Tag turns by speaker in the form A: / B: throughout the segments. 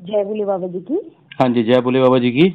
A: जय भोले बाबा जी की।
B: हाँ जी, जय भोले बाबा जी की।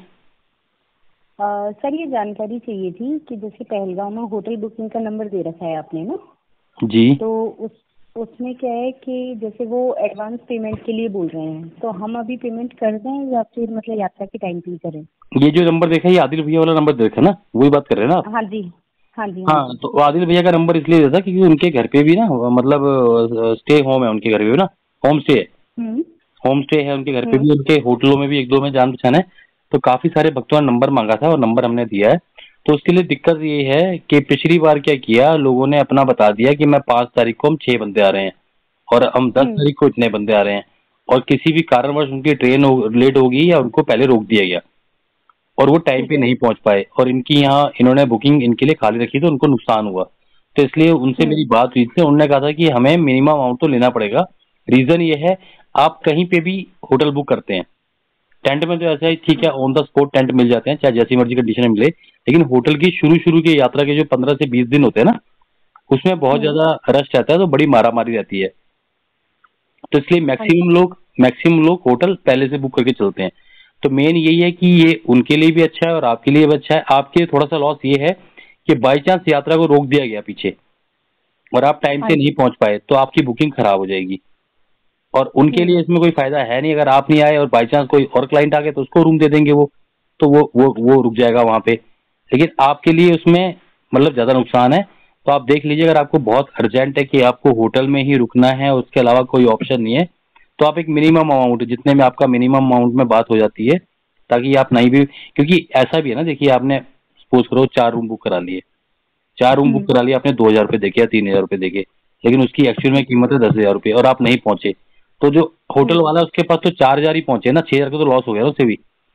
A: सर ये जानकारी चाहिए थी कि जैसे पहलगाम में होटल बुकिंग का नंबर दे रखा है आपने ना,
B: जी।
A: तो उसमें क्या है कि जैसे वो एडवांस पेमेंट के लिए बोल रहे हैं, तो हम अभी पेमेंट कर दें या फिर मतलब यात्रा के टाइम पे ही करें?
B: ये जो नंबर देखा है, ये आदिल भैया वाला नंबर देखा ना, वही बात कर रहे हैं ना आप?
A: हाँ जी, हाँ जी, हाँ
B: हाँ,
A: जी।
B: तो आदिल भैया का नंबर इसलिए देता क्योंकि उनके घर पे भी ना, मतलब स्टे होम है उनके घर पे भी ना, होम स्टे है।
A: हम्म,
B: होम स्टे है उनके घर पे
A: हम्म,
B: भी, उनके होटलों में भी एक दो में जान पहचान है। तो काफी सारे भक्तों ने नंबर मांगा था और नंबर हमने दिया है। तो उसके लिए दिक्कत ये है कि पिछली बार क्या किया लोगों ने, अपना बता दिया कि मैं 5 तारीख को हम 6 बंदे आ रहे हैं और हम दस
A: हम्म,
B: तारीख को इतने बंदे आ रहे हैं। और किसी भी कारणवश उनकी ट्रेन लेट होगी या उनको पहले रोक दिया गया और वो टाइम
A: ठीक
B: पे
A: है।
B: नहीं पहुंच पाए, और इनकी यहाँ इन्होंने बुकिंग इनके लिए खाली रखी तो उनको नुकसान हुआ। तो इसलिए उनसे मेरी
A: हम्म,
B: बात हुई थी, उन्होंने कहा था कि हमें मिनिमम अमाउंट तो लेना पड़ेगा। रीजन ये है, आप कहीं पे भी होटल बुक करते हैं, टेंट में तो ऐसा ही ठीक है, ऑन द स्पॉट टेंट मिल जाते हैं चाहे जैसी मर्जी कंडीशन में मिले। लेकिन होटल की शुरू शुरू की यात्रा के जो 15 से 20 दिन होते हैं ना, उसमें बहुत
A: हम्म,
B: ज्यादा रश रहता है, तो बड़ी मारामारी रहती है। तो इसलिए
A: हाँ जी,
B: मैक्सिमम लोग होटल पहले से बुक करके चलते हैं। तो मेन यही है कि ये उनके लिए भी अच्छा है और आपके लिए भी अच्छा है। आपके लिए थोड़ा सा लॉस ये है कि बाई चांस यात्रा को रोक दिया गया पीछे और आप टाइम
A: हाँ
B: से नहीं
A: जी।
B: पहुंच पाए तो आपकी बुकिंग खराब हो जाएगी। और उनके लिए
A: हम्म,
B: इसमें कोई फायदा है नहीं, अगर आप नहीं आए और बाई चांस कोई और क्लाइंट आ गए तो उसको रूम दे देंगे वो, तो वो रुक जाएगा वहां पे। लेकिन आपके लिए उसमें मतलब ज्यादा नुकसान है। तो आप देख लीजिए, अगर आपको बहुत अर्जेंट है कि आपको होटल में ही रुकना है, उसके अलावा कोई ऑप्शन नहीं है, तो आप एक मिनिमम अमाउंट, जितने में आपका मिनिमम अमाउंट में बात हो जाती है, ताकि आप नहीं भी, क्योंकि ऐसा भी है ना, देखिए आपने सपोज करो 4 रूम बुक करा लिए, 4 रूम बुक
A: हम्म,
B: करा लिया आपने, 2,000 रुपये देके या 3,000 रुपये देके, लेकिन उसकी एक्चुअल में कीमत है 10,000 रुपये और आप नहीं पहुंचे, तो जो होटल
A: हम्म,
B: वाला है उसके पास तो 4,000 ही पहुंचे ना, 6,000 का तो लॉस हो गया ना उसे भी।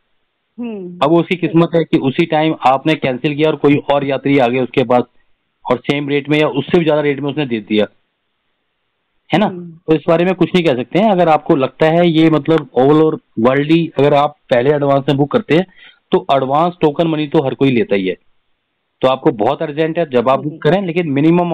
B: अब वो उसकी
A: सही
B: किस्मत है कि उसी टाइम आपने कैंसिल किया और कोई और यात्री आ गए उसके पास और सेम रेट में या उससे भी ज्यादा रेट में उसने दे दिया, है ना?
A: हम्म,
B: तो इस बारे में कुछ नहीं कह सकते हैं। अगर आपको लगता है ये मतलब ऑल ओवर वर्ल्ड ही अगर आप पहले एडवांस में बुक करते हैं, तो एडवांस टोकन मनी तो हर कोई लेता ही है। तो आपको बहुत अर्जेंट है जब आप
A: हाँ
B: बुक
A: जी,
B: करें, लेकिन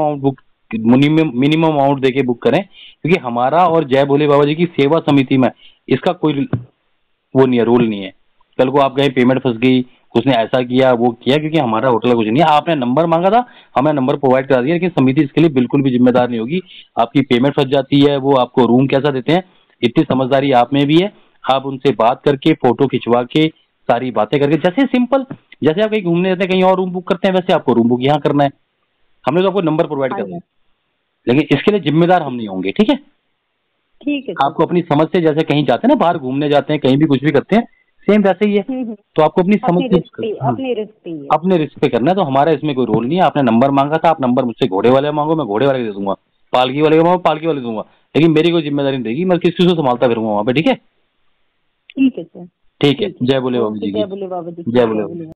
B: मिनिमम अमाउंट देके बुक करें, क्योंकि हमारा और जय भोले बाबा जी की सेवा समिति में इसका कोई वो नहीं है, रूल नहीं है। कल को आप गए पेमेंट फंस गई, उसने ऐसा किया वो किया, क्योंकि हमारा होटल का कुछ नहीं है। आपने नंबर मांगा था, हमने नंबर प्रोवाइड करा दिया, लेकिन समिति इसके लिए बिल्कुल भी जिम्मेदार नहीं होगी। आपकी पेमेंट फंस जाती है, वो आपको रूम कैसा देते हैं, इतनी समझदारी आप में भी है। आप उनसे बात करके फोटो खिंचवा के सारी बातें करके, जैसे सिंपल, जैसे आप कहीं घूमने जाते हैं कहीं और रूम बुक करते हैं, वैसे आपको रूम बुक यहाँ करना है। हमने तो आपको नंबर प्रोवाइड
A: हाँ
B: कर दिया,
A: जी।
B: लेकिन इसके लिए जिम्मेदार हम नहीं होंगे, ठीक है?
A: ठीक है सर।
B: आपको अपनी समझ से, जैसे कहीं जाते हैं ना, बाहर घूमने जाते हैं, कहीं भी कुछ भी करते हैं, सेम वैसे ही है।
A: हम्म,
B: तो आपको अपनी समझ
A: अपने
B: से,
A: रिस्क पे,
B: हाँ,
A: अपने रिस्क पे ही है।
B: अपने रिस्क पे करना है। तो हमारा इसमें कोई रोल नहीं है। आपने नंबर मांगा था, आप नंबर मुझसे घोड़े वाले मांगो, मैं घोड़े वाले के दे दूंगा, पालकी वाले का मांगो पालकी वाले दूंगा, लेकिन मेरी कोई जिम्मेदारी नहीं देगी, मैं किस चीज को संभालता फिरूंगा वहां पे, ठीक है?
A: ठीक है सर।
B: ठीक है,
A: ठीक है।
B: जय बोले बाबू
A: ओके,
B: जी
A: जय
B: की।
A: भोले बाबा जी की,
B: जय
A: जय
B: बोले
A: भोले
B: बाबू।
A: बाबा।